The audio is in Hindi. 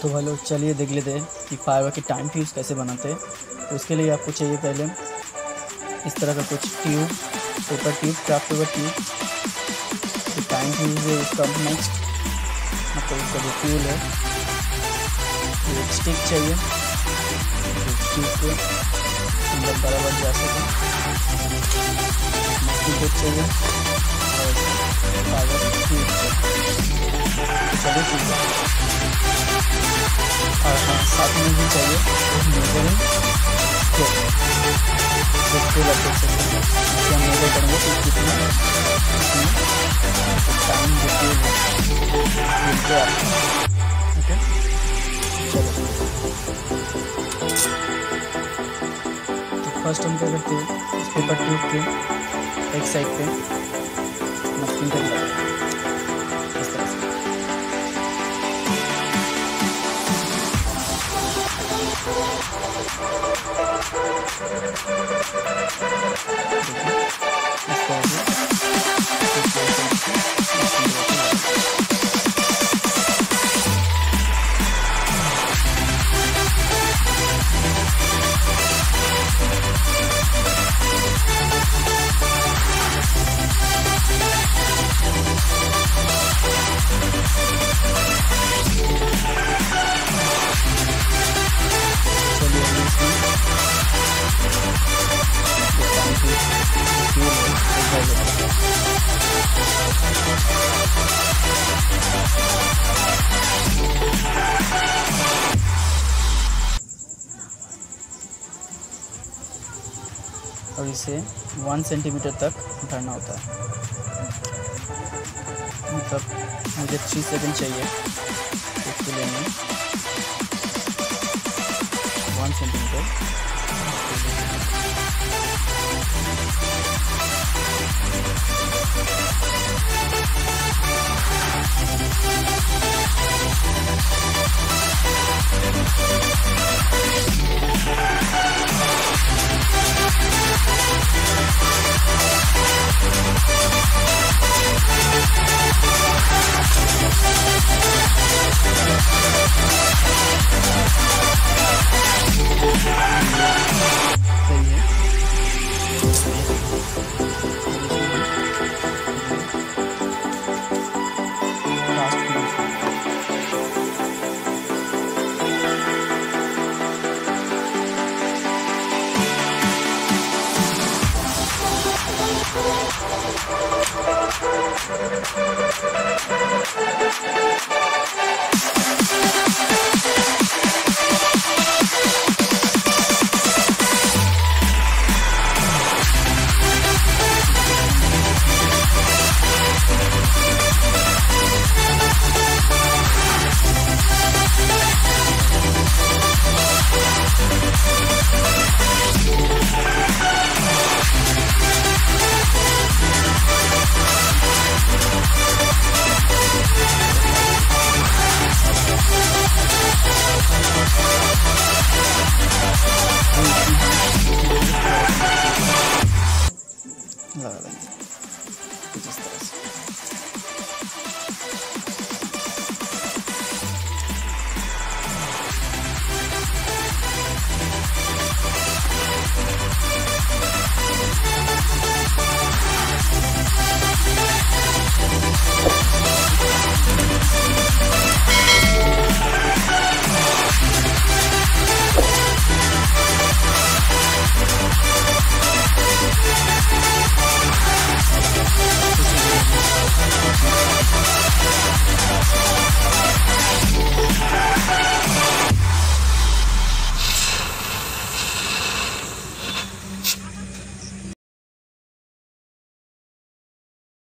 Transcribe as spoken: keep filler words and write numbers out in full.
तो भाई लोग चलिए देख लेते हैं कि फाइबर के टाइम फ्यूज़ कैसे बनाते हैं। तो उसके लिए आपको चाहिए पहले इस तरह का कुछ tube, paper tube, craft paper tube. तो टाइम फ्यूज़ है उसका नेक्स्ट मतलब उसका जो फ्यूल है, एक स्टिक चाहिए ट्यूब के अंदर बराबर जा सके, मस्ती टेप चाहिए और फाइबर ट्यूब चाहिए। चलिए ठीक है। और हाँ, साथ में भी चाहिए एक मेजरिंग स्केल, जो स्केल आप देख सकते हैं। इससे हम मेजर करेंगे कि कितना इसमें टाइम डिटेल मिलते आपको। ओके, चलो। तो फर्स्ट हम क्या करते हैं, इस पेपर ट्यूब के एक साइड पे मस्किंग टेप लगाते हैं इस तरह से। इस तरह से और इसे वन सेंटीमीटर तक उठाना होता है। मतलब मुझे थ्री सेकंड चाहिए, इसके लिए मैं वन सेंटीमीटर Thank you.